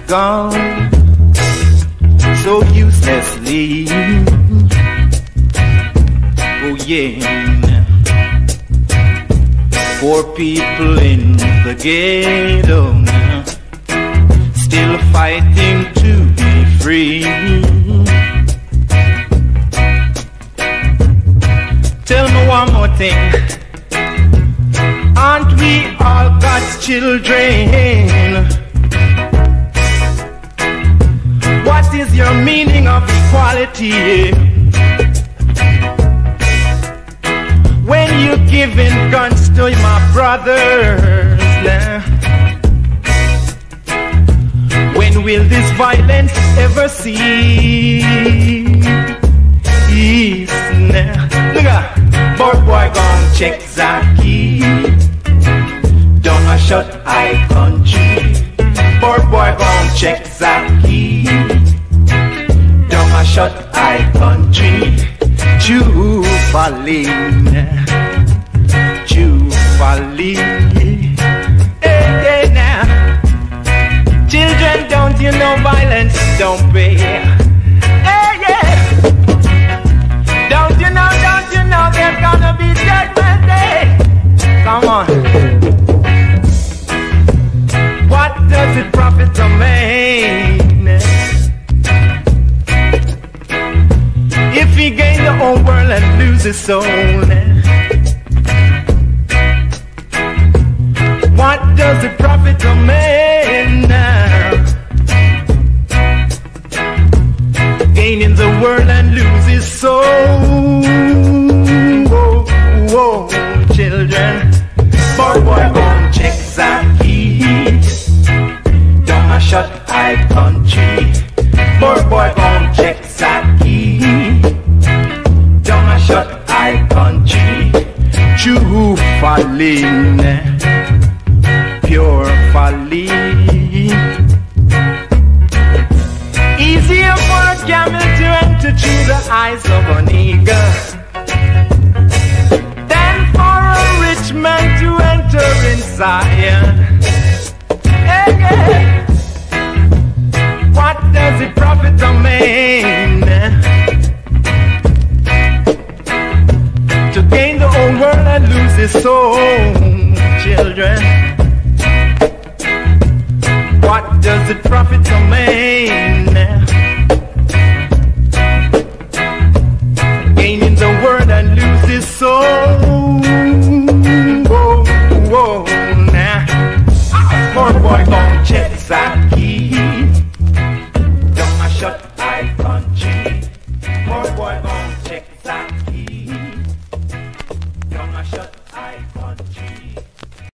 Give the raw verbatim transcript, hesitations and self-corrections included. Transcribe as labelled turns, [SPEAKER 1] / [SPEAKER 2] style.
[SPEAKER 1] gone so uselessly. Oh yeah, poor people in the ghetto still fighting to be free. Tell me one more thing, aren't we all God's children? What is your meaning of equality when you're giving guns to my brothers? When will this violence ever cease? Look at boy, boy, gon' check Zaki. Don't a shut eye country. Boy, boy, gon' check Zaki. Don't a shut eye country. Juvaline, Juvaline. Hey, hey, now. Children, don't you know violence don't pay? Hey, yeah. Don't you know, don't you know there's gonna be judgment day? Come on. What does it profit a man if he gain the whole world and lose his soul? What does it profit a man now, gaining the world and lose his soul? Whoa, whoa, children, boy, boy, gon' check Zaki. Don't a shut eye country. Boy, boy, gon' check Zaki. Don't a shut eye country. Juvaline, pure folly. Easier for a camel to enter through the eyes of an eagle than for a rich man to enter in Zion. Hey, hey. What does it profit a man to gain the whole world and lose his soul? Children,